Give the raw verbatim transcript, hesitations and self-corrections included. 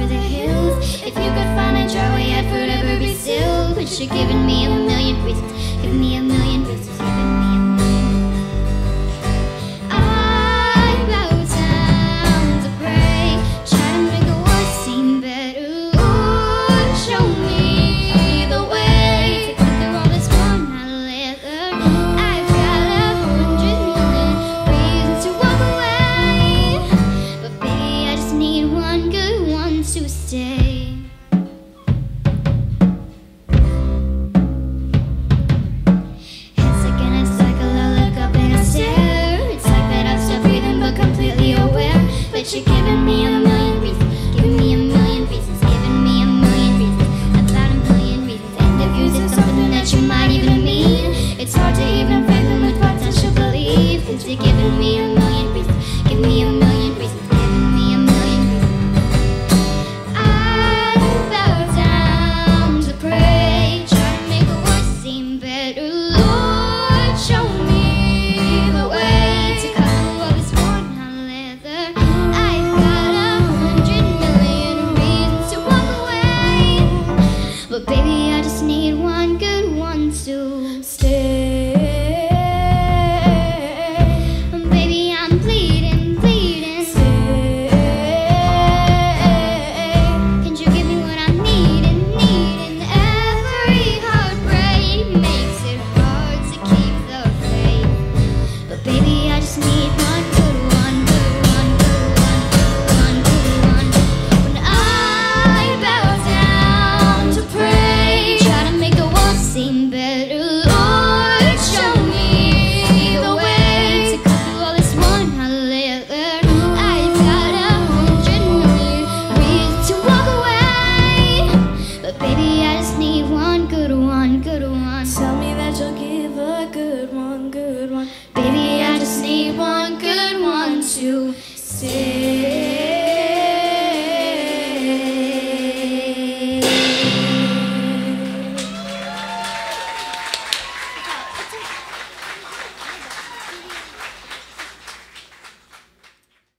over the hills. If you could find a jar, I'd forever be still. But you're giving me a million reasons, giving me a million reasons, giving me a million. I bow down to pray, try to make the world seem better. Ooh, show me the way to cut through all this worn out leather. I've got a hundred million reasons to walk away, but baby, I just need one good one to stay. It's again a cycle, I look up and I stare. It's like that I've stopped breathing but completely aware that you're giving me